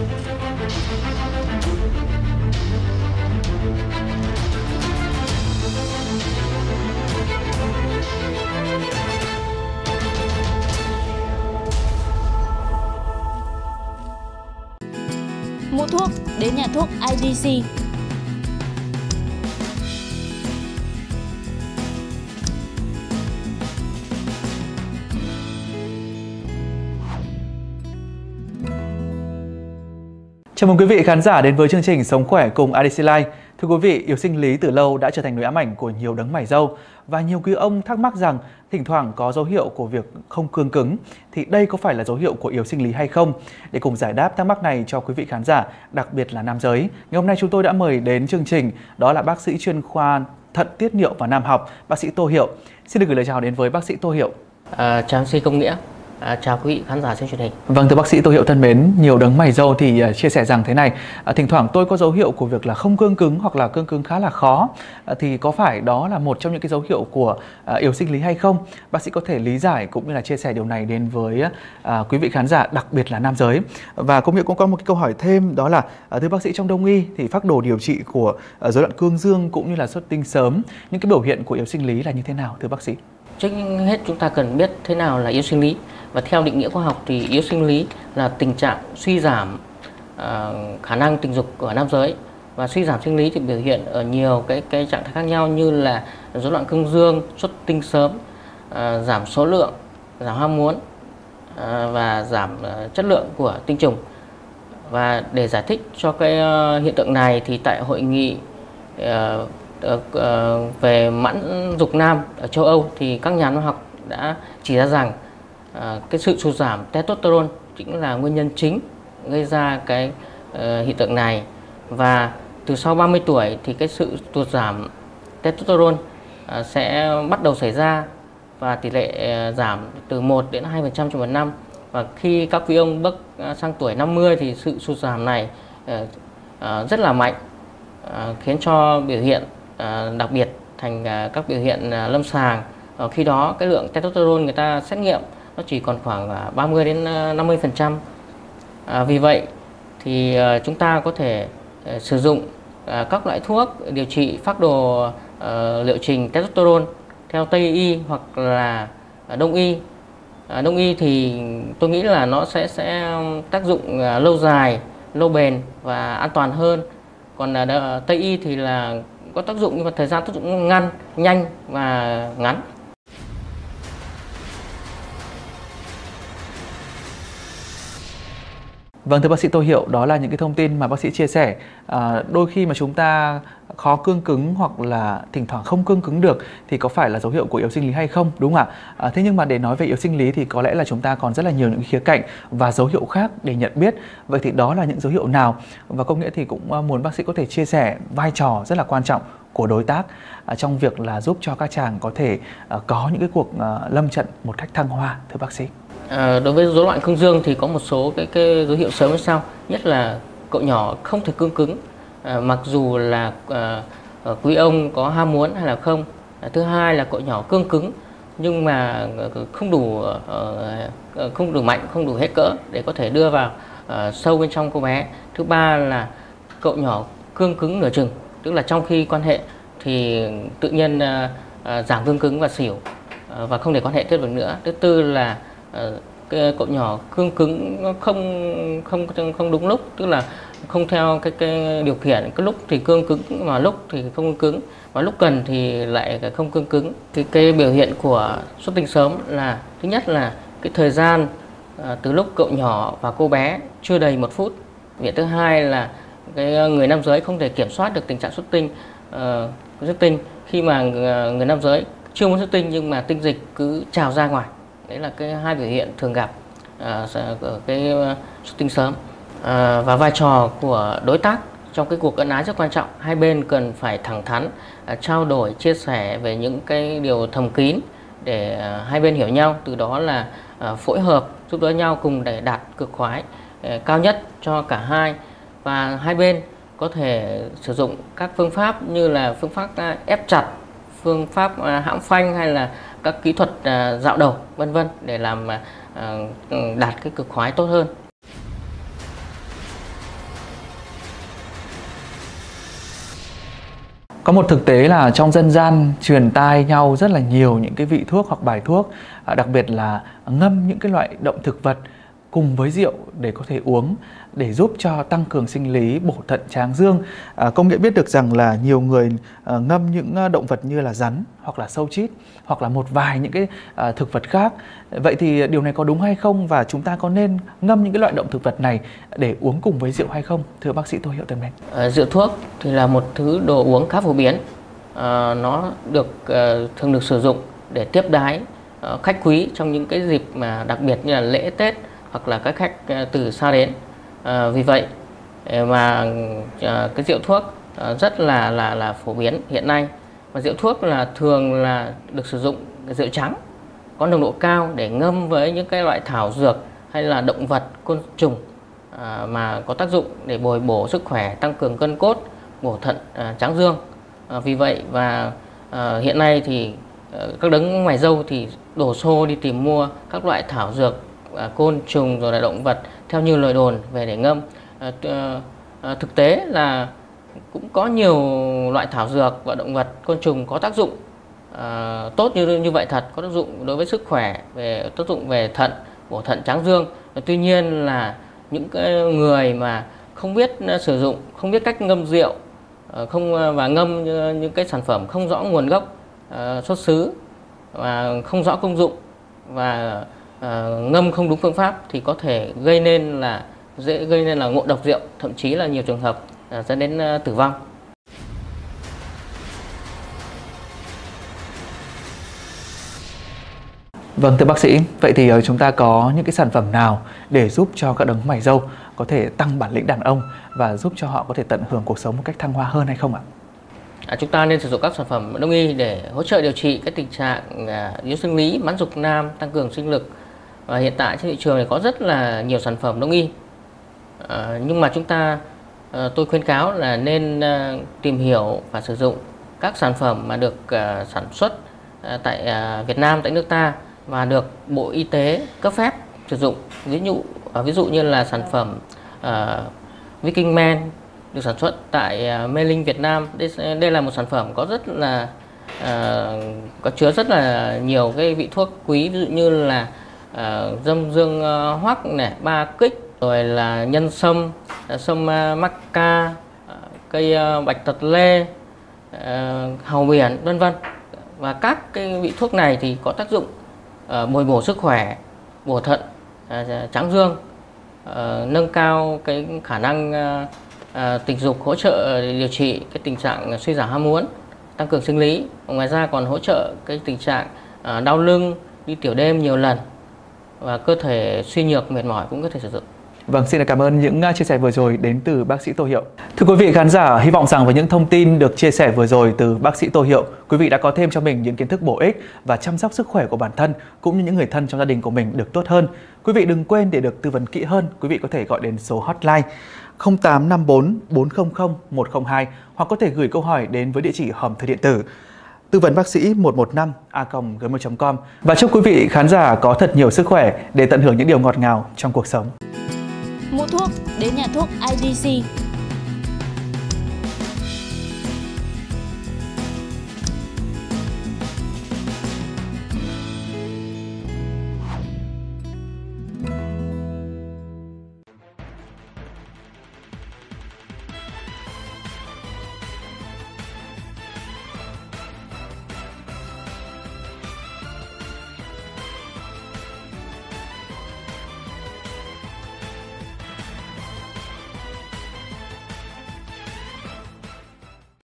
Mua thuốc đến nhà thuốc IDC. Chào mừng quý vị khán giả đến với chương trình Sống khỏe cùng IDC Life. Thưa quý vị, yếu sinh lý từ lâu đã trở thành nỗi ám ảnh của nhiều đấng mày râu và nhiều quý ông thắc mắc rằng thỉnh thoảng có dấu hiệu của việc không cương cứng thì đây có phải là dấu hiệu của yếu sinh lý hay không? Để cùng giải đáp thắc mắc này cho quý vị khán giả, đặc biệt là nam giới, ngày hôm nay chúng tôi đã mời đến chương trình đó là bác sĩ chuyên khoa thận tiết niệu và nam học, bác sĩ Tô Hiệu. Xin được gửi lời chào đến với bác sĩ Tô Hiệu. Chào MC Công Nghĩa. Chào quý vị khán giả trên truyền hình. Vâng, thưa bác sĩ Tô Hiệu thân mến, nhiều đấng mày râu thì chia sẻ rằng thế này, thỉnh thoảng tôi có dấu hiệu của việc là không cương cứng hoặc là cương cứng khá là khó, thì có phải đó là một trong những cái dấu hiệu của yếu sinh lý hay không? Bác sĩ có thể lý giải cũng như là chia sẻ điều này đến với quý vị khán giả, đặc biệt là nam giới. Và Công Hiệu cũng có một cái câu hỏi thêm, đó là thưa bác sĩ, trong đông y thì phác đồ điều trị của rối loạn cương dương cũng như là xuất tinh sớm, những cái biểu hiện của yếu sinh lý là như thế nào thưa bác sĩ? Trước hết chúng ta cần biết thế nào là yếu sinh lý. Và theo định nghĩa khoa học thì yếu sinh lý là tình trạng suy giảm khả năng tình dục của nam giới. Và suy giảm sinh lý thì biểu hiện ở nhiều cái trạng thái khác nhau, như là rối loạn cương dương, xuất tinh sớm, giảm số lượng, giảm ham muốn và giảm chất lượng của tinh trùng. Và để giải thích cho cái hiện tượng này thì tại hội nghị về mãn dục nam ở châu Âu thì các nhà khoa học đã chỉ ra rằng cái sự sụt giảm testosterone chính là nguyên nhân chính gây ra cái hiện tượng này. Và từ sau 30 tuổi thì cái sự sụt giảm testosterone sẽ bắt đầu xảy ra, và tỷ lệ giảm từ 1 đến 2% trong một năm. Và khi các quý ông bước sang tuổi 50 thì sự sụt giảm này rất là mạnh, khiến cho biểu hiện đặc biệt thành các biểu hiện lâm sàng. Khi đó cái lượng testosterone người ta xét nghiệm nó chỉ còn khoảng 30 đến 50%. Vì vậy thì chúng ta có thể sử dụng các loại thuốc điều trị phác đồ liệu trình testosterone theo Tây y hoặc là Đông y. Đông y thì tôi nghĩ là nó sẽ tác dụng lâu dài, lâu bền và an toàn hơn. Còn Tây y thì là có tác dụng nhưng mà thời gian tác dụng nhanh và ngắn. Vâng, thưa bác sĩ Tô Hiệu, đó là những cái thông tin mà bác sĩ chia sẻ. Đôi khi mà chúng ta khó cương cứng hoặc là thỉnh thoảng không cương cứng được thì có phải là dấu hiệu của yếu sinh lý hay không, đúng không ạ? Thế nhưng mà để nói về yếu sinh lý thì có lẽ là chúng ta còn rất là nhiều những khía cạnh và dấu hiệu khác để nhận biết. Vậy thì đó là những dấu hiệu nào? Và Công Nghĩa thì cũng muốn bác sĩ có thể chia sẻ vai trò rất là quan trọng của đối tác trong việc là giúp cho các chàng có thể có những cái cuộc lâm trận một cách thăng hoa, thưa bác sĩ. Đối với rối loạn cương dương thì có một số cái dấu hiệu sớm như sau. Nhất là cậu nhỏ không thể cương cứng, mặc dù là quý ông có ham muốn hay là không. Thứ hai là cậu nhỏ cương cứng nhưng mà không đủ mạnh, không đủ hết cỡ để có thể đưa vào sâu bên trong cô bé. Thứ ba là cậu nhỏ cương cứng nửa chừng, tức là trong khi quan hệ thì tự nhiên giảm cương cứng và xỉu và không thể quan hệ tiếp được nữa. Thứ tư là cái cậu nhỏ cương cứng nó không đúng lúc, tức là không theo cái điều khiển, cái lúc thì cương cứng mà lúc thì không cương cứng, và lúc cần thì lại không cương cứng. Thì cái biểu hiện của xuất tinh sớm là thứ nhất là cái thời gian từ lúc cậu nhỏ và cô bé chưa đầy 1 phút. Việc thứ hai là cái người nam giới không thể kiểm soát được tình trạng xuất tinh khi mà người nam giới chưa muốn xuất tinh nhưng mà tinh dịch cứ trào ra ngoài. Đấy là cái hai biểu hiện thường gặp ở cái xuất tinh sớm. Và vai trò của đối tác trong cái cuộc ân ái rất quan trọng. Hai bên cần phải thẳng thắn trao đổi, chia sẻ về những cái điều thầm kín để hai bên hiểu nhau, từ đó là phối hợp giúp đỡ nhau cùng để đạt cực khoái cao nhất cho cả hai. Và hai bên có thể sử dụng các phương pháp như là phương pháp ép chặt, phương pháp hãm phanh hay là các kỹ thuật dạo đầu vân vân để làm đạt cái cực khoái tốt hơn. Có một thực tế là trong dân gian truyền tai nhau rất là nhiều những cái vị thuốc hoặc bài thuốc, đặc biệt là ngâm những cái loại động thực vật cùng với rượu để có thể uống để giúp cho tăng cường sinh lý, bổ thận tráng dương. Công nghệ biết được rằng là nhiều người ngâm những động vật như là rắn hoặc là sâu chít hoặc là một vài những cái thực vật khác. Vậy thì điều này có đúng hay không, và chúng ta có nên ngâm những cái loại động thực vật này để uống cùng với rượu hay không, thưa bác sĩ Tô Hiệu Tân Mến? Rượu thuốc thì là một thứ đồ uống khá phổ biến. Nó thường được sử dụng để tiếp đái khách quý trong những cái dịp mà đặc biệt như là lễ Tết hoặc là các khách từ xa đến. Vì vậy mà cái rượu thuốc rất là phổ biến hiện nay. Và rượu thuốc là thường là được sử dụng rượu trắng có nồng độ cao để ngâm với những cái loại thảo dược hay là động vật, côn trùng mà có tác dụng để bồi bổ sức khỏe, tăng cường gân cốt, bổ thận tráng dương. Vì vậy và hiện nay thì các đấng mày râu thì đổ xô đi tìm mua các loại thảo dược, côn trùng rồi là động vật theo như lời đồn về để ngâm. Thực tế là cũng có nhiều loại thảo dược và động vật, côn trùng có tác dụng tốt như vậy thật, có tác dụng đối với sức khỏe, về tác dụng về thận, bổ thận tráng dương. Tuy nhiên là những cái người mà không biết sử dụng, không biết cách ngâm rượu, và ngâm những cái sản phẩm không rõ nguồn gốc xuất xứ và không rõ công dụng và ngâm không đúng phương pháp thì có thể dễ gây nên là ngộ độc rượu, thậm chí là nhiều trường hợp dẫn đến tử vong. Vâng, thưa bác sĩ, vậy thì chúng ta có những cái sản phẩm nào để giúp cho các đấng mày râu có thể tăng bản lĩnh đàn ông và giúp cho họ có thể tận hưởng cuộc sống một cách thăng hoa hơn hay không ạ? Chúng ta nên sử dụng các sản phẩm đông y để hỗ trợ điều trị các tình trạng yếu sinh lý, mãn dục nam, tăng cường sinh lực. Và hiện tại trên thị trường này có rất là nhiều sản phẩm đông y. Nhưng mà tôi khuyến cáo là nên tìm hiểu và sử dụng các sản phẩm mà được sản xuất tại Việt Nam, tại nước ta và được Bộ Y tế cấp phép sử dụng. Ví dụ như là sản phẩm Viking Men được sản xuất tại Mê Linh, Việt Nam. Đây là một sản phẩm có chứa rất là nhiều cái vị thuốc quý, ví dụ như là dâm dương hoắc này, ba kích, rồi là nhân sâm, sâm mắc ca, cây bạch tật lê, hàu biển, vân vân. Và các cái vị thuốc này thì có tác dụng bồi bổ sức khỏe, bổ thận tráng dương, nâng cao cái khả năng tình dục, hỗ trợ điều trị cái tình trạng suy giảm ham muốn, tăng cường sinh lý. Ngoài ra còn hỗ trợ cái tình trạng đau lưng, đi tiểu đêm nhiều lần và cơ thể suy nhược, mệt mỏi cũng có thể sử dụng. Vâng, xin cảm ơn những chia sẻ vừa rồi đến từ bác sĩ Tô Hiệu. Thưa quý vị khán giả, hy vọng rằng với những thông tin được chia sẻ vừa rồi từ bác sĩ Tô Hiệu, quý vị đã có thêm cho mình những kiến thức bổ ích và chăm sóc sức khỏe của bản thân cũng như những người thân trong gia đình của mình được tốt hơn. Quý vị đừng quên, để được tư vấn kỹ hơn, quý vị có thể gọi đến số hotline 0854 400 102 hoặc có thể gửi câu hỏi đến với địa chỉ hòm thư điện tử tư vấn bác sĩ 115a@gmail.com. Và chúc quý vị khán giả có thật nhiều sức khỏe để tận hưởng những điều ngọt ngào trong cuộc sống. Mua thuốc đến nhà thuốc IDC.